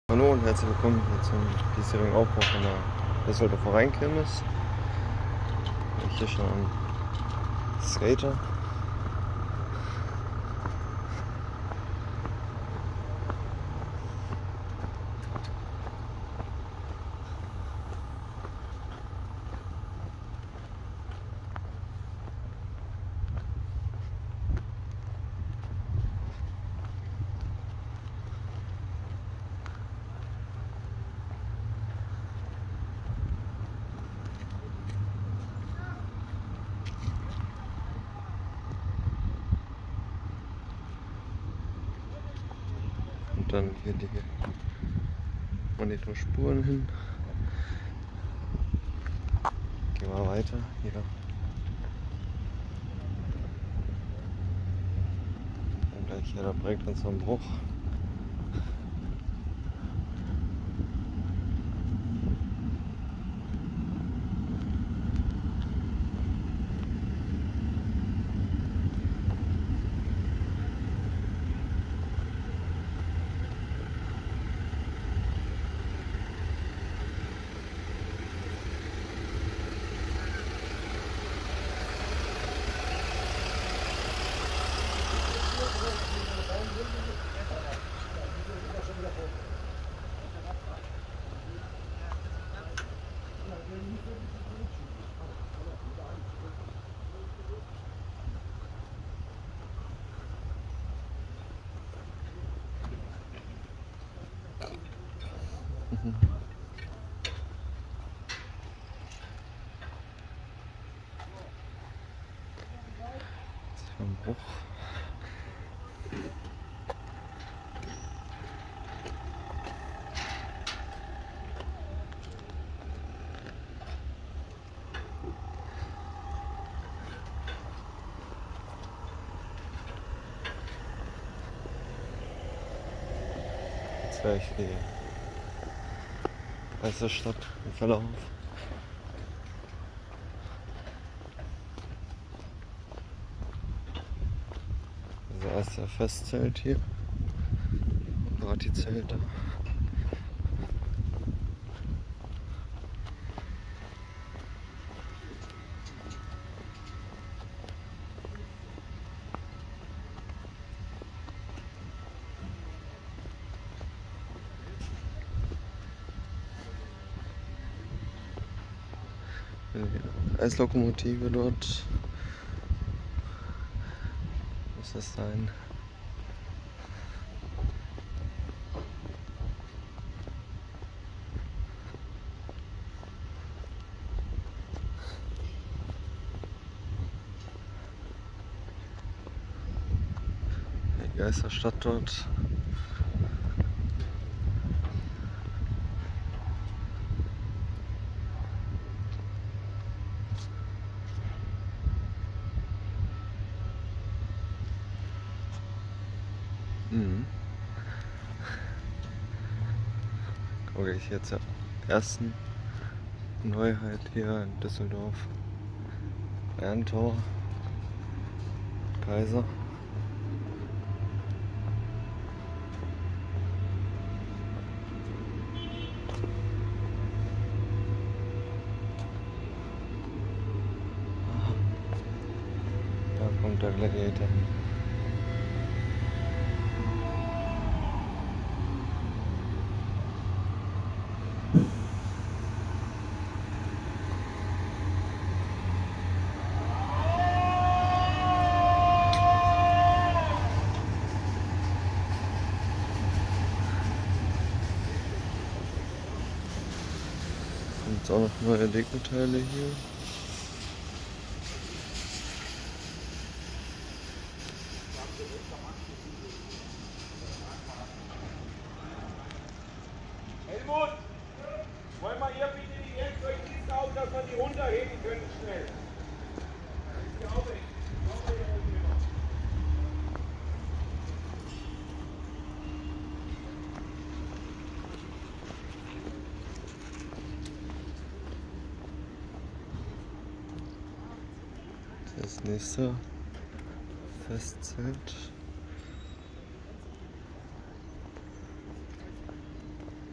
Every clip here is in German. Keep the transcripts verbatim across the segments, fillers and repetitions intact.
Hallo und herzlich willkommen hier zum diesjährigen Aufbau von der Düsseldorfer Rheinkirmes. Ich hier schon am Skater. Und dann hier die Monitorspuren hin. Gehen wir weiter. Hier. Und gleich hier der Breakdance am Bruch. Mhm. Jetzt hier am Bruch. Jetzt gleich die weiße Stadt im Verlauf. Also erst der Festzelt hier. Gerade die Zelte. Die Eislokomotive dort. Muss das sein? Die Geisterstadt dort. Mhm. Okay, ich jetzt ja ersten Neuheit hier in Düsseldorf. Ehrentor, Kaiser. Da kommt der Gladiator hin. Jetzt auch noch neue Dekoteile hier. Helmut, wollen wir hier bitte die Werkzeugkiste auf, dass wir die runterheben können schnell. Ich glaube, ich glaube, hier oben immer. Das nächste Festzelt.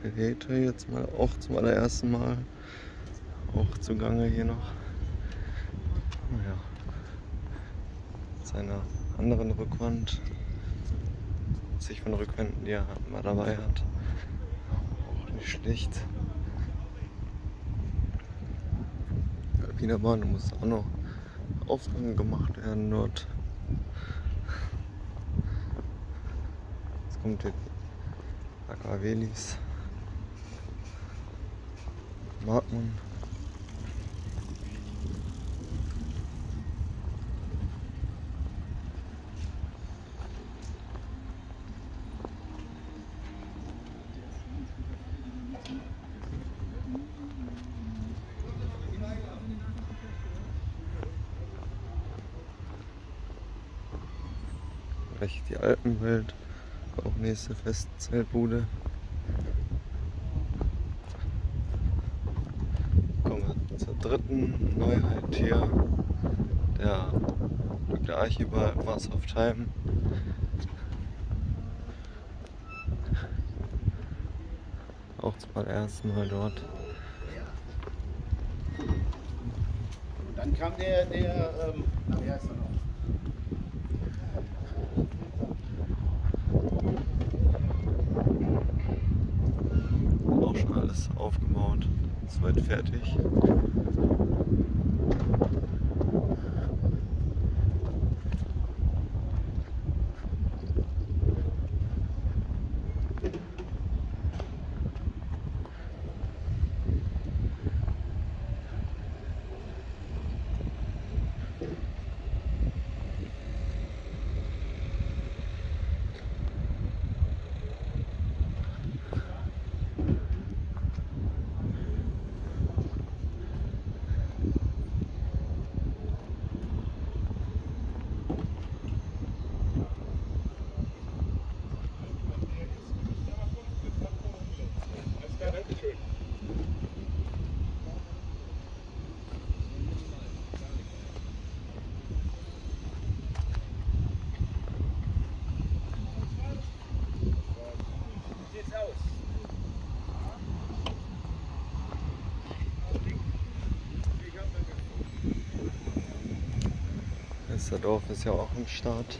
Geräte jetzt mal auch zum allerersten Mal auch zugange hier noch. Naja, mit seiner anderen Rückwand, sich von Rückwänden, die er immer dabei hat, auch nicht schlecht. Die Alpina Bahn muss auch noch Aufgaben gemacht werden dort. Jetzt kommt die Aquavelis. Mag man. Recht die Alpenwelt, auch nächste Festzeltbude. Kommen wir zur dritten Neuheit hier, der Glück der Archibald Master of Time. Auch zum allerersten Mal dort. Dann kam der, der, ähm, na, wie heißt er noch? Auch schon alles aufgebaut, soweit fertig. Das Dorf ist ja auch am Start.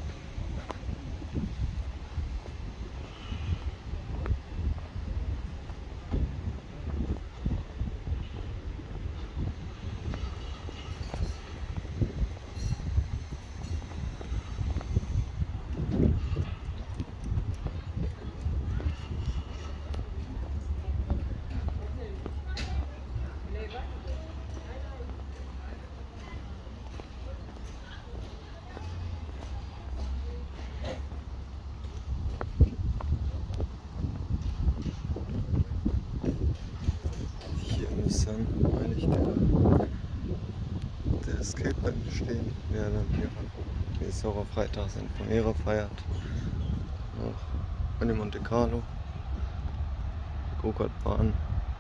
Dann meine ich, der, der Escape Band stehen, der dann hier nächste Woche Freitag sein Premiere feiert. Noch an die Monte Carlo, die Go-Kart-Bahn.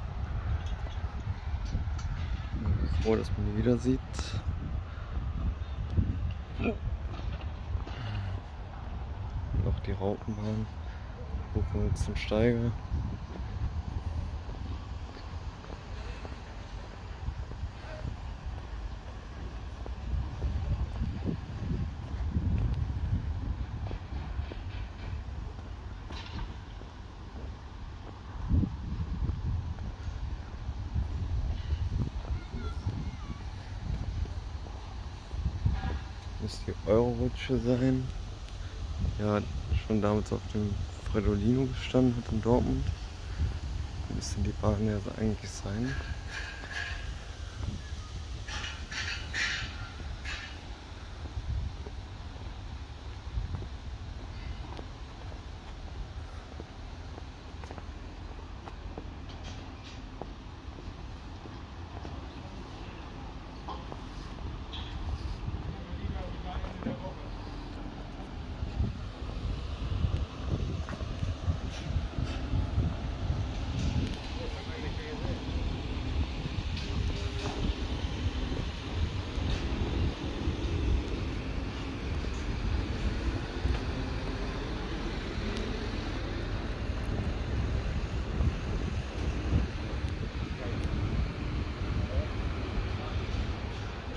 Froh, dass man die wieder sieht. Noch die Raupenbahn, hoch zum Steiger. Muss die Eurorutsche sein. Ja, schon damals auf dem Fredolino gestanden hat in Dortmund. Müsste die Bahn ja eigentlich sein.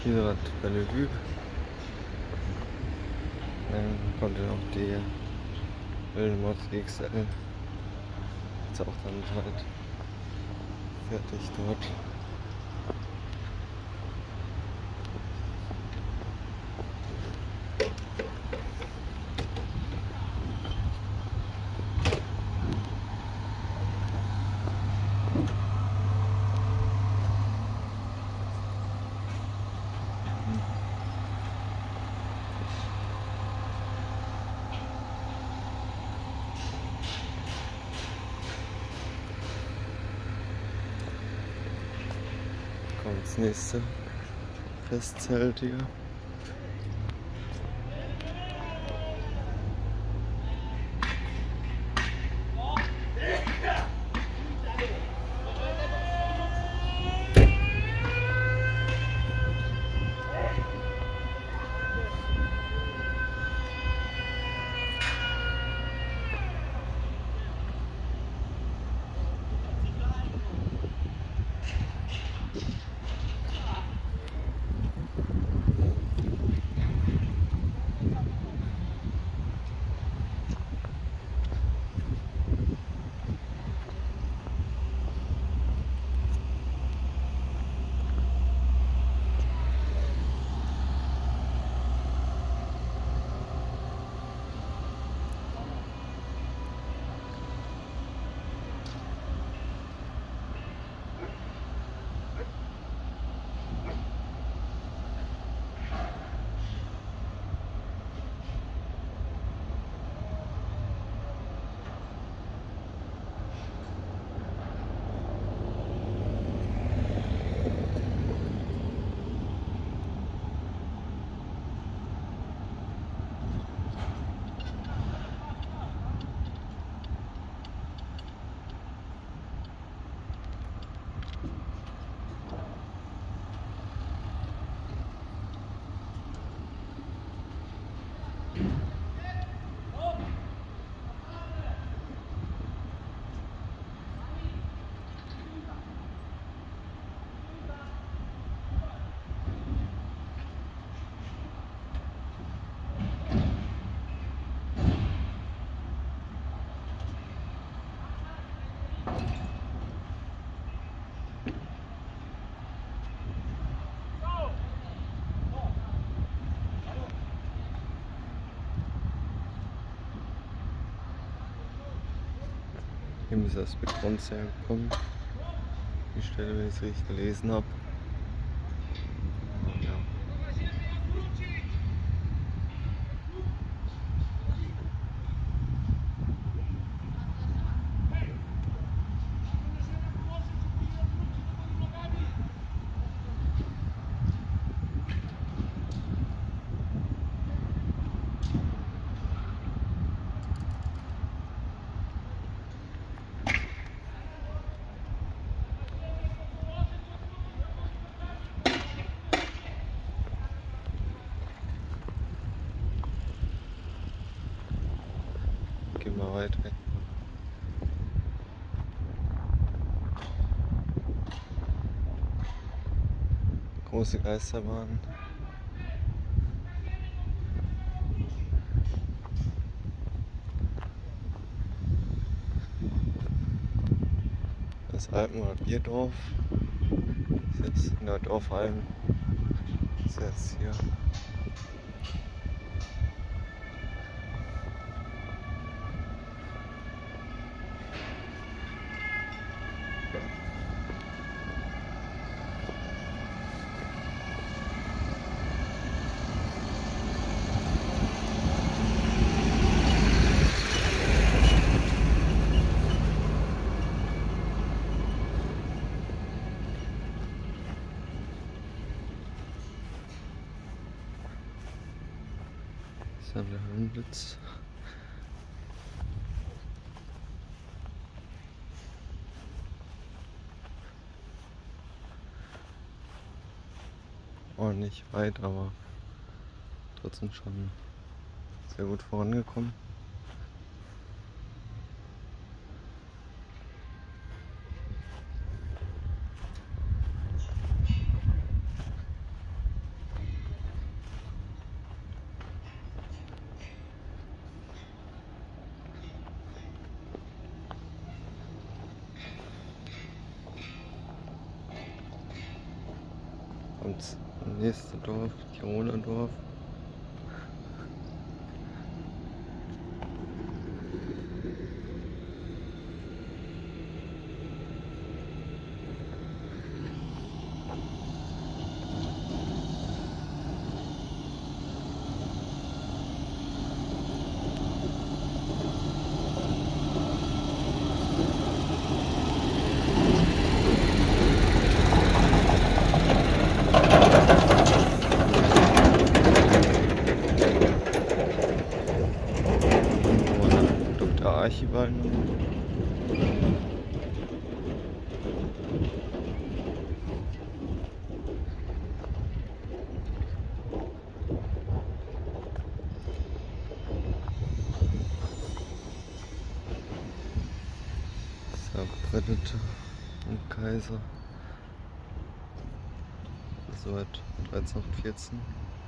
Spielrad Bellevue. Dann kommt ja noch die Wildenmod X L. Ist auch dann halt fertig dort. Kommt das nächste Festzelt hier. Hier muss das Betonzelt kommen. Die Stelle, wenn ich es richtig gelesen habe. Ja. Gehen wir weiter. Große Geisterbahn. Das Alpen- oder Bierdorf. Das ist jetzt in der Dorfalm. Das ist jetzt hier. Das ist der Höhenblitz. Ordentlich weit, aber trotzdem schon sehr gut vorangekommen. kommt das nächste Dorf, Tiroler Dorf. Archibald. Verbrennete und Kaiser. Soweit dreizehnhundertvierzehn.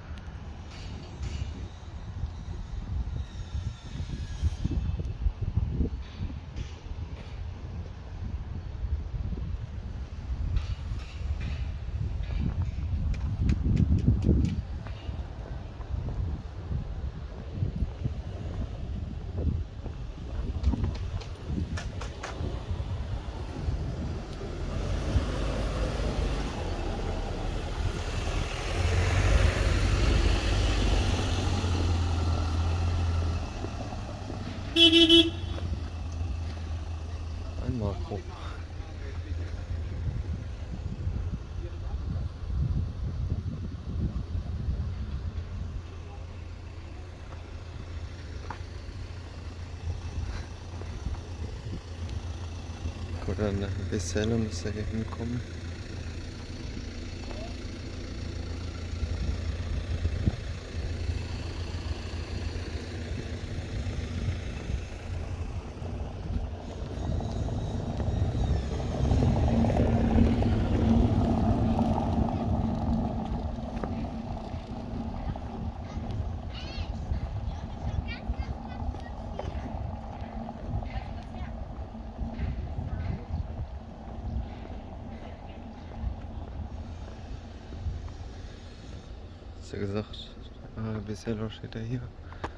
Ein Makro. Gut, eine Wisselle müsste hier hinkommen. Hast du gesagt, ah, Bisello steht ja hier.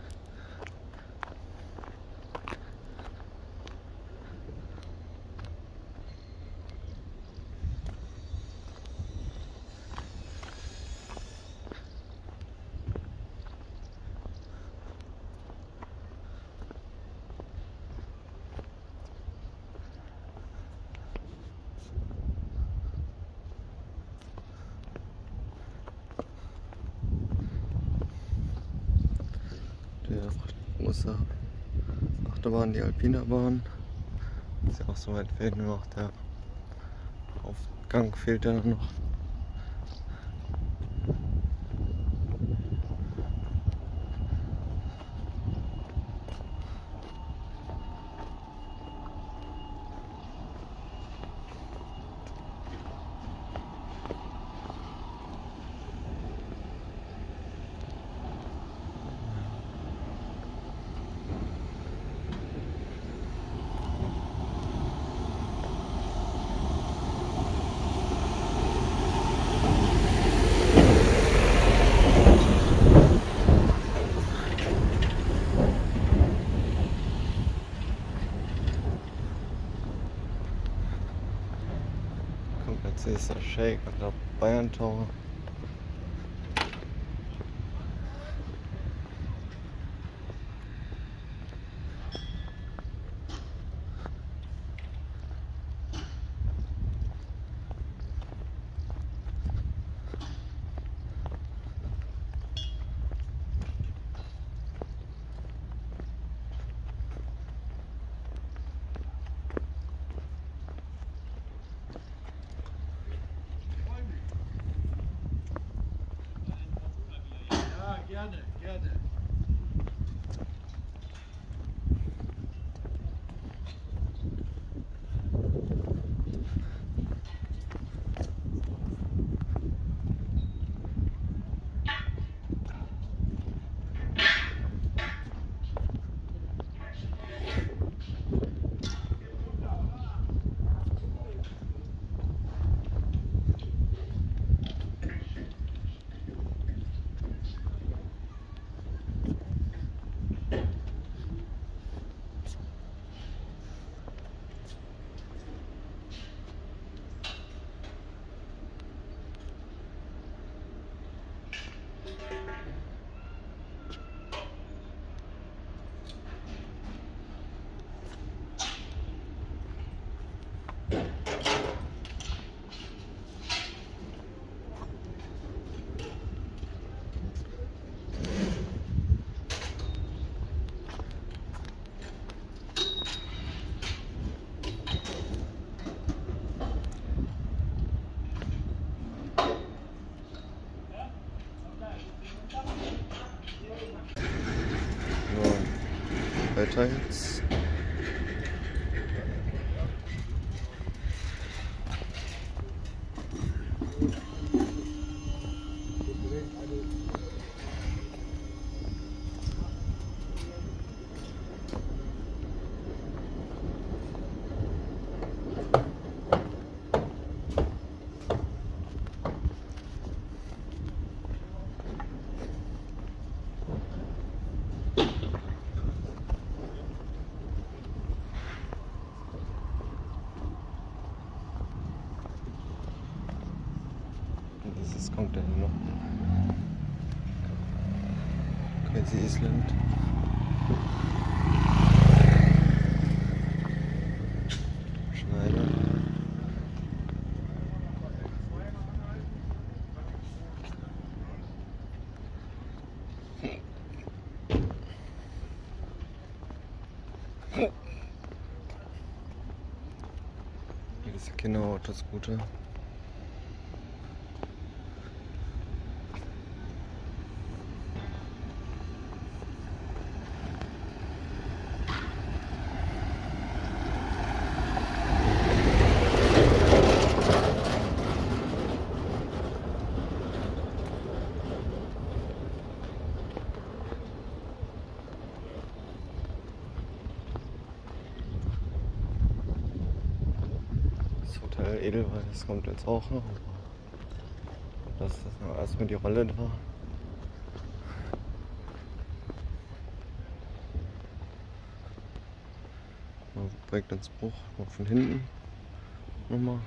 Der große Achterbahn, die Alpinerbahn. Ist ja auch so weit fehlt nur noch der Aufgang, fehlt ja noch. Jetzt ist der Shake und der Bayern Tower. Gerne, gerne. weiter jetzt. Das kommt dann noch. Crazy Island. Schneider. Hier ist der Kinderauto-Scooter. Hotel Edelweiss kommt jetzt auch noch. Das ist noch erstmal die Rolle da. Breakdance-Bruch noch von hinten nochmal.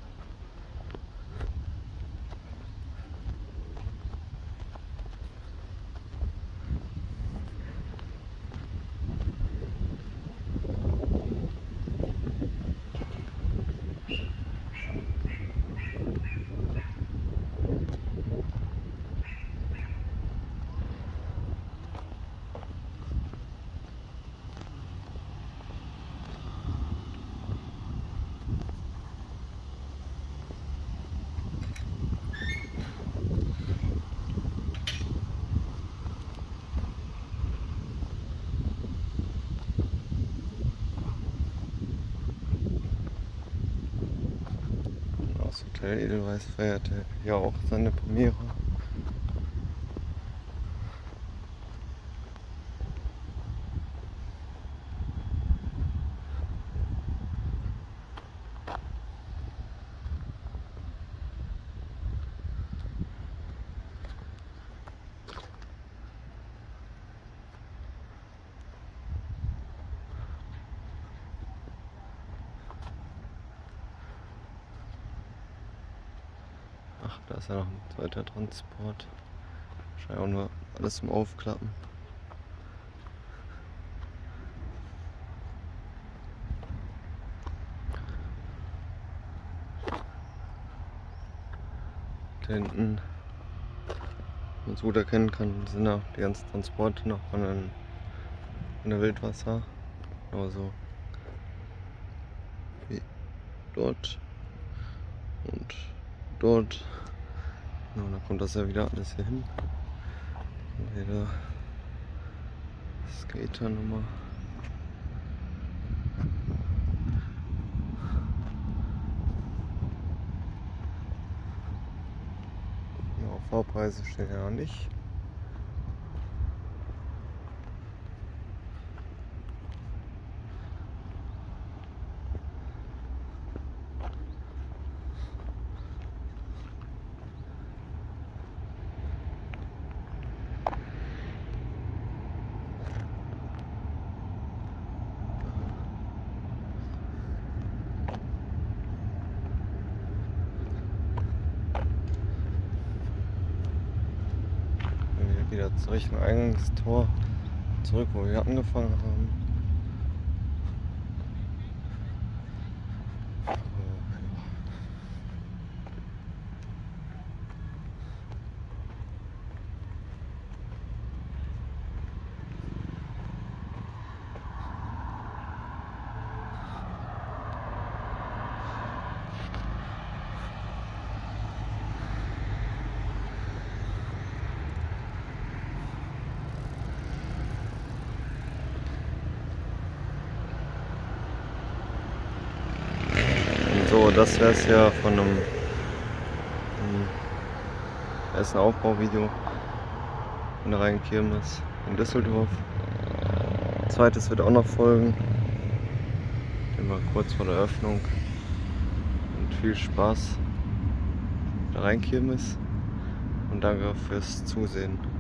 Das Hotel Edelweiss feierte ja auch seine Premiere. Ach, da ist ja noch ein zweiter Transport. Wahrscheinlich auch nur alles zum Aufklappen. Da hinten, wenn man es gut erkennen kann, sind ja die ganzen Transporte noch von, den, von der Wildwasser. Genauso wie dort und dort. Ja, und dann kommt das ja wieder alles hier hin. Und wieder Skater-Nummer. Ja, Fahrpreise stehen ja noch nicht. Wieder zu Richtung Eingangstor zurück, wo wir angefangen haben. So, das wäre es ja von einem, einem ersten Aufbauvideo in der Rheinkirmes in Düsseldorf. Zweites wird auch noch folgen. Immer kurz vor der Eröffnung. Und viel Spaß in der Rheinkirmes und danke fürs Zusehen.